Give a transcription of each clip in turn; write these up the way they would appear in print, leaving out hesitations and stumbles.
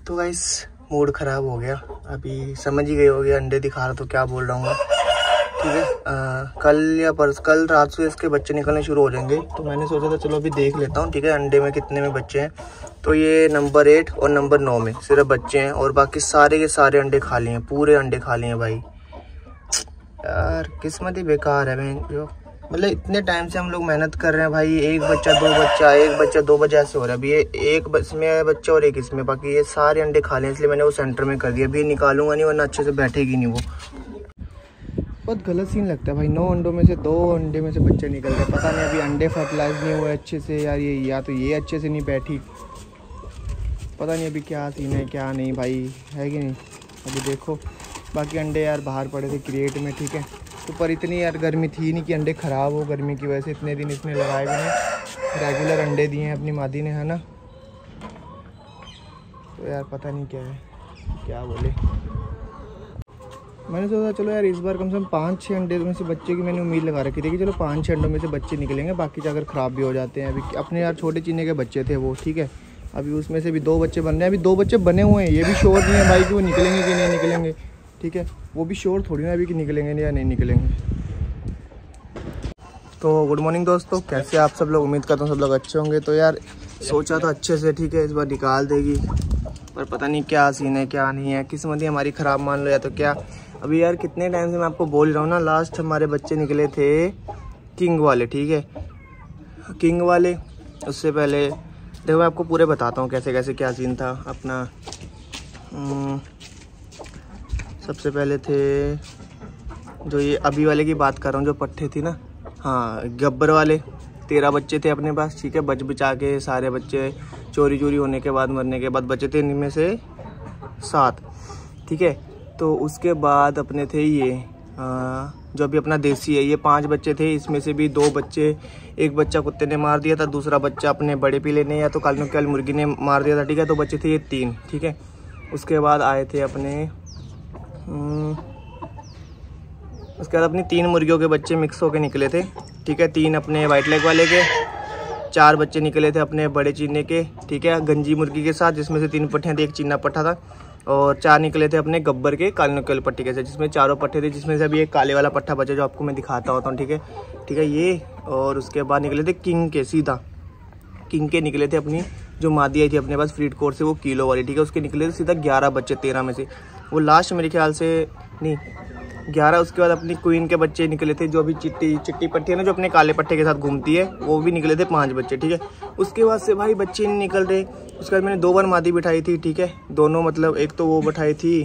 तो guys mood ख़राब हो गया, अभी समझ ही गए हो गया अंडे दिखा रहा तो क्या बोल रहा हूँ मैं, ठीक है। कल रात से इसके बच्चे निकलने शुरू हो जाएंगे, तो मैंने सोचा था चलो अभी देख लेता हूँ, ठीक है, अंडे में कितने में बच्चे हैं। तो ये नंबर 8 और नंबर 9 में सिर्फ बच्चे हैं और बाकी सारे के सारे अंडे खा लिए हैं, पूरे अंडे खा लिए हैं भाई। यार किस्मत ही बेकार है मैं जो, मतलब इतने टाइम से हम लोग मेहनत कर रहे हैं भाई, एक बच्चा दो बच्चा ऐसे हो रहा है। अभी ये एक इसमें बच्चा और एक इसमें, बाकी ये सारे अंडे खा लें, इसलिए मैंने वो सेंटर में कर दिया। अभी निकालूंगा नहीं वरना अच्छे से बैठेगी नहीं वो। बहुत गलत सीन लगता है भाई, 9 अंडों में से 2 अंडे में से बच्चे निकल गए। पता नहीं अभी अंडे फर्टिलाइज नहीं हुए अच्छे से यार, ये या तो ये अच्छे से नहीं बैठी, पता नहीं अभी क्या सीन है क्या नहीं भाई, है कि नहीं। अभी देखो बाकी अंडे यार बाहर पड़े थे क्रिएट में, ठीक है, तो पर इतनी यार गर्मी थी नहीं कि अंडे ख़राब हो, गर्मी की वजह से इतने दिन इसने लगाए भी नहीं, रेगुलर अंडे दिए हैं अपनी मादी ने, है ना। तो यार पता नहीं क्या है, क्या बोले। मैंने सोचा चलो यार इस बार कम से कम 5-6 अंडे में से बच्चे की मैंने उम्मीद लगा रखी थी कि चलो 5-6 अंडों में से बच्चे निकलेंगे, बाकी अगर ख़राब भी हो जाते हैं। अभी अपने यार छोटे चीने के बच्चे थे वो, ठीक है, अभी उसमें से भी 2 बच्चे बन रहे हैं। अभी 2 बच्चे बने हुए हैं, ये भी श्योर नहीं है भाई कि वो निकलेंगे कि नहीं निकलेंगे, ठीक है, वो भी श्योर थोड़ी ना अभी कि निकलेंगे या नहीं निकलेंगे। तो गुड मॉर्निंग दोस्तों, कैसे आप सब लोग, उम्मीद करता हूँ सब लोग अच्छे होंगे। तो यार सोचा था अच्छे से, ठीक है, इस बार निकाल देगी, पर पता नहीं क्या सीन है क्या नहीं है, किस्मत ही हमारी ख़राब मान लो या तो क्या। अभी यार कितने टाइम से मैं आपको बोल रहा हूँ ना, लास्ट हमारे बच्चे निकले थे किंग वाले, ठीक है, किंग वाले। उससे पहले देखो मैं आपको पूरे बताता हूँ कैसे कैसे क्या सीन था अपना। सबसे पहले थे जो ये अभी वाले की बात कर रहा हूँ, जो पट्टे थी ना, हाँ, गब्बर वाले 13 बच्चे थे अपने पास, ठीक है, बच बचा के सारे बच्चे चोरी होने के बाद, मरने के बाद बचे थे इनमें से 7, ठीक है। तो उसके बाद अपने थे ये जो अभी अपना देसी है, ये 5 बच्चे थे, इसमें से भी 2 बच्चे, एक बच्चा कुत्ते ने मार दिया था, दूसरा बच्चा अपने बड़े पीले ने या तो कल मुर्गी ने मार दिया था, ठीक है। तो बच्चे थे ये 3, ठीक है। उसके बाद आए थे अपने उसके बाद अपनी 3 मुर्गियों के बच्चे मिक्स होके निकले थे, ठीक है। 3 अपने वाइट लेग वाले के, 4 बच्चे निकले थे अपने बड़े चीने के, ठीक है, गंजी मुर्गी के साथ, जिसमें से 3 पट्टियाँ थी, एक चीना पट्टा था, और 4 निकले थे अपने गब्बर के काले नोके वाले पट्टे के साथ, जिसमें 4 पट्टे थे, जिसमें से अभी एक काले वाला पट्टा बचा जो आपको मैं दिखाता होता हूँ, ठीक है ये। और उसके बाद निकले थे किंग के, सीधा किंग के निकले थे अपनी जो मादी आई थी अपने पास फ्रीड कोर्ट से, वो किलो वाली, ठीक है, उसके निकले थे सीधा 11 बच्चे 13 में से, वो लास्ट मेरे ख्याल से नहीं 11। उसके बाद अपनी क्वीन के बच्चे निकले थे, जो अभी चिट्टी पट्टी है ना, जो अपने काले पट्टे के साथ घूमती है, वो भी निकले थे 5 बच्चे, ठीक है। उसके बाद से भाई बच्चे नहीं निकल रहे। उसके बाद मैंने 2 बार मादी बिठाई थी, ठीक है, दोनों मतलब एक तो वो बिठाई थी,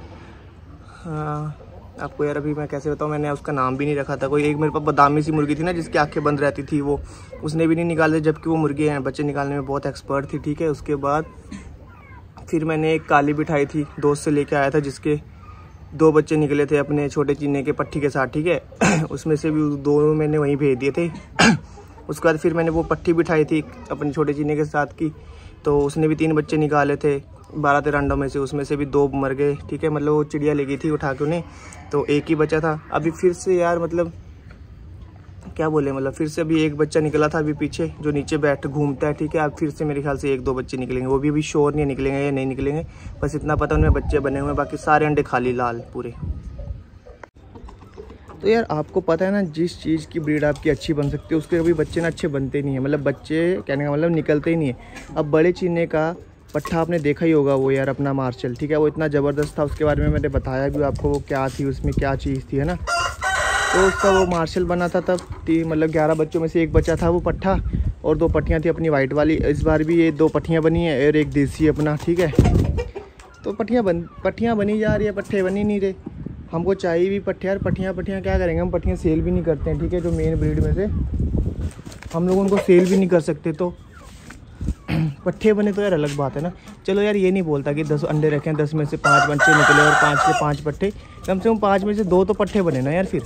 आपको यार अभी मैं कैसे बताऊँ, मैंने उसका नाम भी नहीं रखा था, कोई एक मेरे पास बादामी सी मुर्गी थी ना जिसकी आंखें बंद रहती थी, वो उसने भी नहीं निकाले, जबकि वो मुर्गी हैं बच्चे निकालने में बहुत एक्सपर्ट थी, ठीक है। उसके बाद फिर मैंने एक काली बिठाई थी, दोस्त से लेके आया था, जिसके 2 बच्चे निकले थे अपने छोटे चीने के पट्टी के साथ, ठीक है। उसमें से भी 2 मैंने वहीं भेज दिए थे। उसके बाद फिर मैंने वो पट्टी बिठाई थी अपने छोटे चीने के साथ की, तो उसने भी 3 बच्चे निकाले थे 12-13 अंडों में से, उसमें से भी 2 मर गए, ठीक है, मतलब वो चिड़िया ले गई थी उठा के उन्हें, तो एक ही बचा था। अभी फिर से यार मतलब क्या बोले, मतलब फिर से अभी एक बच्चा निकला था अभी पीछे, जो नीचे बैठ घूमता है, ठीक है। अब फिर से मेरे ख्याल से 1-2 बच्चे निकलेंगे, वो भी अभी श्योर नहीं निकलेंगे या नहीं निकलेंगे, बस इतना पता उनमें बच्चे बने हुए हैं, बाकी सारे अंडे खाली लाल पूरे। तो यार आपको पता है ना, जिस चीज़ की ब्रीड आपकी अच्छी बन सकती है उसके कभी बच्चे ना अच्छे बनते नहीं है, मतलब बच्चे कहने का मतलब निकलते ही नहीं है। अब बड़े चीने का पट्ठा आपने देखा ही होगा, वो यार अपना मार्शल, ठीक है, वो इतना ज़बरदस्त था, उसके बारे में मैंने बताया भी आपको वो क्या थी, उसमें क्या चीज़ थी, है ना। तो उसका वो मार्शल बना था तब, मतलब 11 बच्चों में से एक बचा था वो पट्ठा, और 2 पट्टियाँ थी अपनी वाइट वाली। इस बार भी ये 2 पट्टियाँ बनी है और एक देसी अपना, ठीक है। तो पट्टियाँ बनी जा रही है, पट्ठे बनी नहीं रहे। हमको चाहिए भी पट्ठे यार, पट्टियाँ क्या करेंगे हम, पट्टियाँ सेल भी नहीं करते हैं, ठीक है, जो मेन ब्रीड में से हम लोग उनको सेल भी नहीं कर सकते, तो पट्ठे बने तो यार अलग बात है ना। चलो यार ये नहीं बोलता कि 10 अंडे रखें, 10 में से 5 बच्चे निकले और 5 के 5 पट्टे, कम से कम 5 में से 2 तो पट्टे बने ना यार। फिर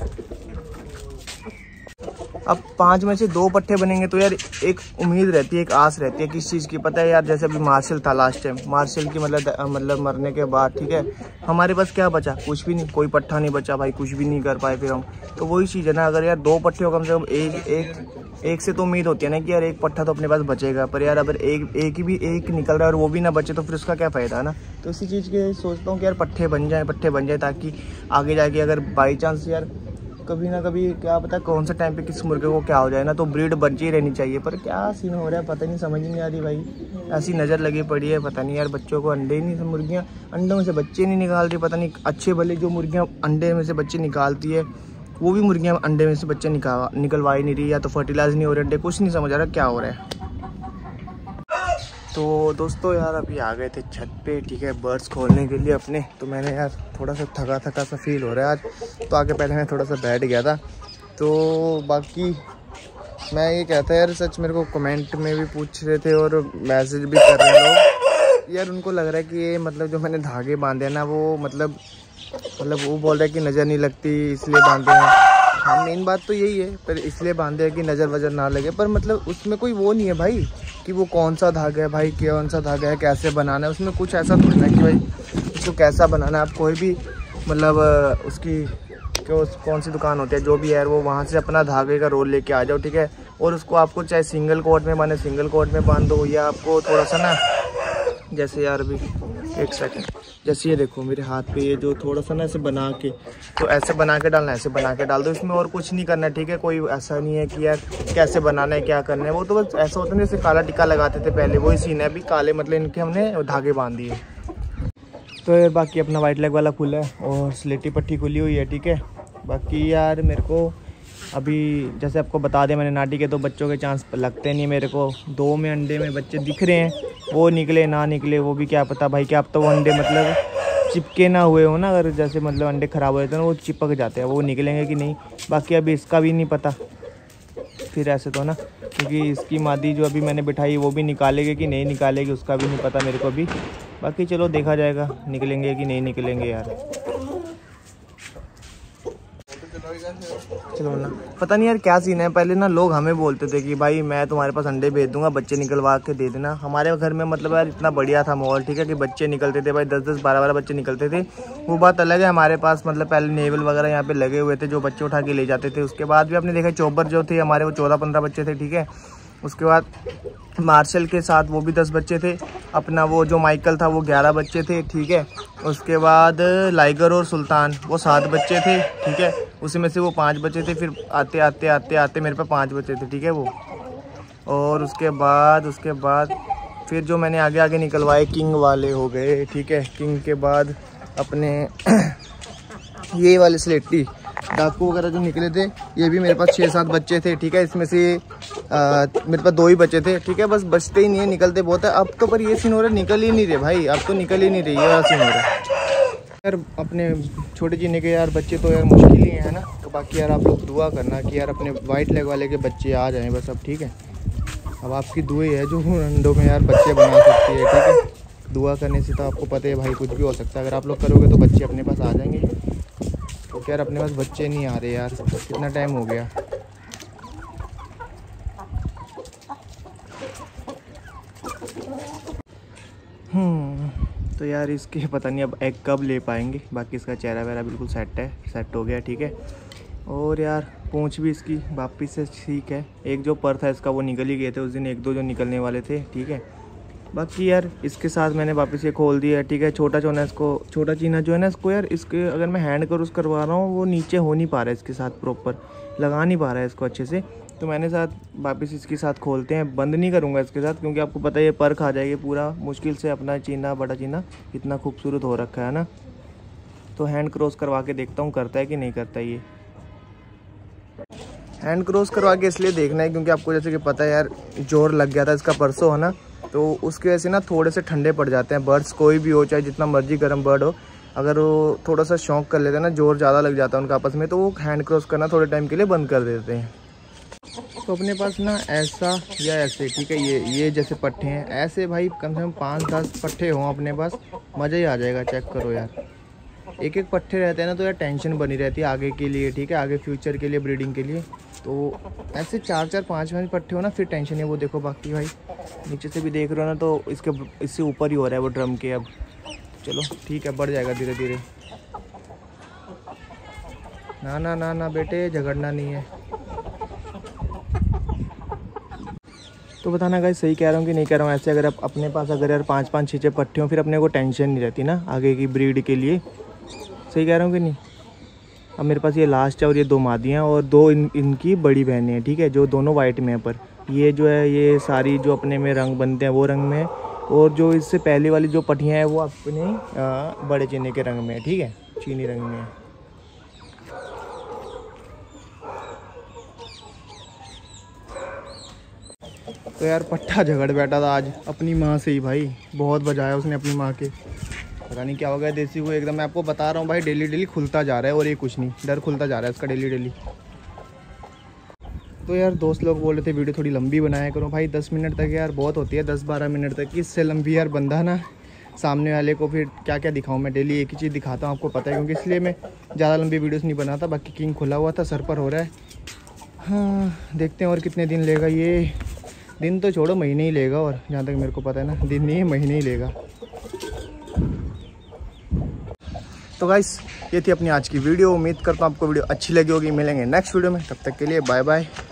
अब 5 में से 2 पट्टे बनेंगे तो यार एक उम्मीद रहती है, एक आस रहती है किस चीज़ की, पता है यार, जैसे अभी मार्शल था लास्ट टाइम, मार्शल की मतलब मरने के बाद, ठीक है, हमारे पास क्या बचा, कुछ भी नहीं, कोई पट्ठा नहीं बचा भाई, कुछ भी नहीं कर पाए फिर हम। तो वही चीज़ है ना, अगर यार 2 पट्टे हो कम से कम, एक एक से तो उम्मीद होती है ना कि यार एक पट्ठा तो अपने पास बचेगा, पर यार अगर एक निकल रहा है और वो भी ना बचे तो फिर उसका क्या फ़ायदा है ना। तो इसी चीज़ के सोचता हूँ कि यार पट्ठे बन जाए ताकि आगे जाके अगर बाई चांस यार कभी ना कभी क्या पता कौन सा टाइम पे किस मुर्गे को क्या हो जाए ना, तो ब्रीड बची रहनी चाहिए। पर क्या सीन हो रहा है पता नहीं, समझ नहीं आ रही भाई। ऐसी नज़र लगी पड़ी है, पता नहीं यार बच्चों को अंडे ही नहीं, मुर्गियाँ अंडों में से बच्चे नहीं निकाल रही। पता नहीं अच्छे भले जो मुर्गियाँ अंडे में से बच्चे निकालती है वो भी मुर्गियाँ अंडे में से बच्चे निकलवा ही नहीं रही, या तो फर्टिलाइज नहीं हो रहे अंडे, कुछ नहीं समझ आ रहा क्या हो रहा है। तो दोस्तों यार अभी आ गए थे छत पे, ठीक है, बर्ड्स खोलने के लिए अपने। तो मैंने यार थोड़ा सा थका सा फील हो रहा है आज, तो आके पहले मैं थोड़ा सा बैठ गया था। तो बाकी मैं ये कहता है यार, सच मेरे को कमेंट में भी पूछ रहे थे और मैसेज भी कर रहे लोग यार, उनको लग रहा है कि ये मतलब जो मैंने धागे बांधे हैं ना वो मतलब वो बोल रहे हैं कि नज़र नहीं लगती इसलिए बांधे हैं। हाँ मेन बात तो यही है, पर इसलिए बांधे हैं कि नज़र वजर ना लगे। पर मतलब उसमें कोई वो नहीं है भाई कि वो कौन सा धागा है भाई, कौन सा धागा है, कैसे बनाना है, उसमें कुछ ऐसा थोड़ी ना कि भाई उसको कैसा बनाना है। आप कोई भी मतलब उसकी कौन सी दुकान होती है जो भी है वो वहाँ से अपना धागे का रोल लेके आ जाओ, ठीक है। और उसको आपको चाहे सिंगल कोट में बांधे सिंगल कोट में बांध दो, या आपको थोड़ा सा ना जैसे यार अभी एक सेकंड, जैसे ये देखो मेरे हाथ पे ये जो थोड़ा सा ना ऐसे बना के, तो ऐसे बना के डालना है, ऐसे बना के डाल दो, इसमें और कुछ नहीं करना है, ठीक है। कोई ऐसा नहीं है कि यार कैसे बनाना है क्या करना है, वो तो बस ऐसा होता है जैसे काला टिक्का लगाते थे पहले, वही सीन है। अभी काले मतलब इनके हमने धागे बांध दिए। तो यार बाकी अपना वाइट लेग वाला खुला है और स्लेटी पट्टी खुली हुई है, ठीक है। बाकी यार मेरे को अभी जैसे आपको बता दें मैंने, नाटी के 2 बच्चों के चांस लगते नहीं मेरे को। 2 में अंडे में बच्चे दिख रहे हैं, वो निकले ना निकले वो भी क्या पता भाई। क्या अब तो वो अंडे मतलब चिपके ना हुए हो ना, अगर जैसे मतलब अंडे ख़राब हो जाते हैं ना वो चिपक जाते हैं, वो निकलेंगे कि नहीं बाकी अभी इसका भी नहीं पता फिर ऐसे तो ना, क्योंकि इसकी मादी जो अभी मैंने बिठाई वो भी निकालेगी कि नहीं निकालेगी उसका भी नहीं पता मेरे को भी। बाकी चलो देखा जाएगा निकलेंगे कि नहीं निकलेंगे यार। चलो ना, पता नहीं यार क्या सीन है। पहले ना लोग हमें बोलते थे कि भाई मैं तुम्हारे पास अंडे भेज दूंगा, बच्चे निकलवा के दे देना। हमारे घर में मतलब यार इतना बढ़िया था माहौल, ठीक है, कि बच्चे निकलते थे भाई, 10-10 12-12 बच्चे निकलते थे। वो बात अलग है। हमारे पास मतलब पहले नेवल वगैरह यहाँ पे लगे हुए थे जो बच्चे उठा के ले जाते थे। उसके बाद भी आपने देखा चौबर जो थे हमारे वो 14-15 बच्चे थे, ठीक है। उसके बाद मार्शल के साथ वो भी 10 बच्चे थे। अपना वो जो माइकल था वो 11 बच्चे थे, ठीक है। उसके बाद लाइगर और सुल्तान वो 7 बच्चे थे, ठीक है। उसी में से वो 5 बच्चे थे। फिर आते आते आते आते मेरे पे 5 बच्चे थे, ठीक है वो। और उसके बाद फिर जो मैंने आगे आगे निकलवाए किंग वाले हो गए, ठीक है। किंग के बाद अपने ये वाले स्लेटी डाकू वगैरह जो निकले थे, ये भी मेरे पास 6-7 बच्चे थे, ठीक है। इसमें से मेरे पास 2 ही बचे थे, ठीक है। बस बचते ही नहीं है, निकलते बहुत है अब तो। पर ये सीन हो रहा है निकल ही नहीं रहे भाई, अब तो निकल ही नहीं रही, ये वाला सीन हो रहा है यार। अपने छोटे चीने के यार बच्चे तो यार मुश्किल ही है ना। तो बाकी यार आप लोग दुआ करना कि यार अपने वाइट लेग वाले के बच्चे आ जाएँ बस, अब ठीक है। अब आपकी दुआ है जो अंडों में यार बच्चे बना सकती है, ठीक है। दुआ करने से तो आपको पता है भाई कुछ भी हो सकता है। अगर आप लोग करोगे तो बच्चे अपने पास आ जाएंगे। तो यार अपने पास बच्चे नहीं आ रहे यार, कितना टाइम हो गया। तो यार इसके पता नहीं अब एग कब ले पाएंगे। बाकी इसका चेहरा वेहरा बिल्कुल सेट हो गया, ठीक है। और यार पूंछ भी इसकी वापिस से ठीक है। एक जो पर था इसका वो निकल ही गए थे उस दिन, 1-2 जो निकलने वाले थे, ठीक है। बाकी यार इसके साथ मैंने वापस ये खोल दिया है, ठीक है। छोटा चीना जो है ना इसको यार, इसके अगर मैं हैंड क्रोस करवा रहा हूँ वो नीचे हो नहीं पा रहा है इसके साथ, प्रॉपर लगा नहीं पा रहा है इसको अच्छे से। तो मैंने साथ वापस इसके साथ खोलते हैं, बंद नहीं करूँगा इसके साथ, क्योंकि आपको पता है ये पर खा जाएगी पूरा। मुश्किल से अपना चीना बड़ा चीना इतना खूबसूरत हो रखा है ना। तो हैंड क्रॉस करवा के देखता हूँ करता है कि नहीं करता। ये हैंड क्रॉस करवा के इसलिए देखना है क्योंकि आपको जैसे कि पता है यार जोर लग गया था इसका परसों, है ना। तो उसकी वजह से ना थोड़े से ठंडे पड़ जाते हैं बर्ड्स, कोई भी हो चाहे जितना मर्जी गर्म बर्ड हो। अगर वो थोड़ा सा शौक कर लेते हैं ना, जोर ज़्यादा लग जाता है उनका आपस में, तो वो हैंड क्रॉस करना थोड़े टाइम के लिए बंद कर देते हैं। तो अपने पास ना ऐसा या ऐसे, ठीक है, ये जैसे पट्टे हैं ऐसे भाई कम से कम 5-10 पट्टे हों अपने पास, मज़ा ही आ जाएगा। चेक करो यार, एक पट्टे रहते हैं ना तो यार टेंशन बनी रहती है आगे के लिए, ठीक है, आगे फ्यूचर के लिए, ब्रीडिंग के लिए। तो ऐसे 4-4 5-5 पट्टे हो ना फिर टेंशन है। वो देखो बाकी भाई नीचे से भी देख रहे हो ना, तो इससे ऊपर ही हो रहा है वो ड्रम के। अब चलो ठीक है, बढ़ जाएगा धीरे धीरे। ना ना ना ना बेटे, झगड़ना नहीं है। तो बताना गाइस सही कह रहा हूँ कि नहीं कह रहा हूँ। ऐसे अगर आप अपने पास अगर यार 5-5 6-6 पट्टे हों फिर अपने को टेंशन नहीं रहती ना आगे की ब्रीड के लिए। सही कह रहा हूँ कि नहीं। अब मेरे पास ये लास्ट है और ये 2 मादियाँ और 2 इनकी बड़ी बहनें हैं, ठीक है, जो दोनों वाइट में हैं। पर ये जो है ये सारी जो अपने में रंग बनते हैं वो रंग में है, और जो इससे पहले वाली जो पट्टियाँ हैं वो अपने बड़े चीनी के रंग में है, ठीक है, चीनी रंग में है। तो यार पट्टा झगड़ बैठा था आज अपनी माँ से ही भाई, बहुत बजाया उसने अपनी माँ के। पता नहीं क्या हो गया देसी को एकदम। मैं आपको बता रहा हूँ भाई डेली डेली खुलता जा रहा है, और ये कुछ नहीं डर खुलता जा रहा है इसका डेली डेली। तो यार दोस्त लोग बोल रहे थे वीडियो थोड़ी लंबी बनाया करो भाई, 10 मिनट तक यार बहुत होती है, 10-12 मिनट तक। इससे लंबी यार बंदा ना सामने वाले को फिर क्या क्या दिखाऊँ मैं, डेली एक ही चीज़ दिखाता हूँ आपको पता है, क्योंकि इसलिए मैं ज़्यादा लंबी वीडियोस नहीं बनाता। बाकी किंग खुला हुआ था, सर पर हो रहा है। हाँ देखते हैं और कितने दिन लेगा ये। दिन तो छोड़ो महीने ही लेगा, और जहाँ तक मेरे को पता है ना, दिन नहीं महीने ही लेगा। तो गाइस ये थी अपनी आज की वीडियो। उम्मीद करता हूँ आपको वीडियो अच्छी लगी होगी। मिलेंगे नेक्स्ट वीडियो में, तब तक के लिए बाय बाय।